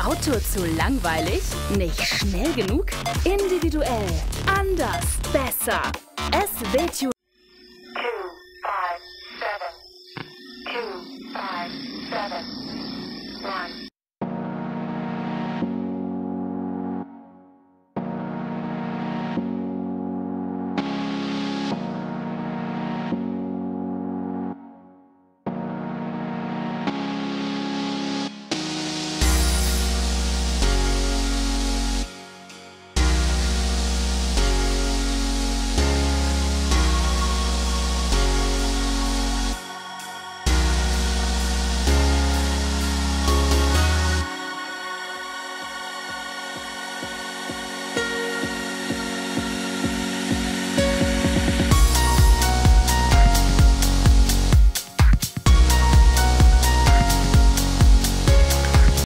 Auto zu langweilig? Nicht schnell genug? Individuell, anders, besser. SW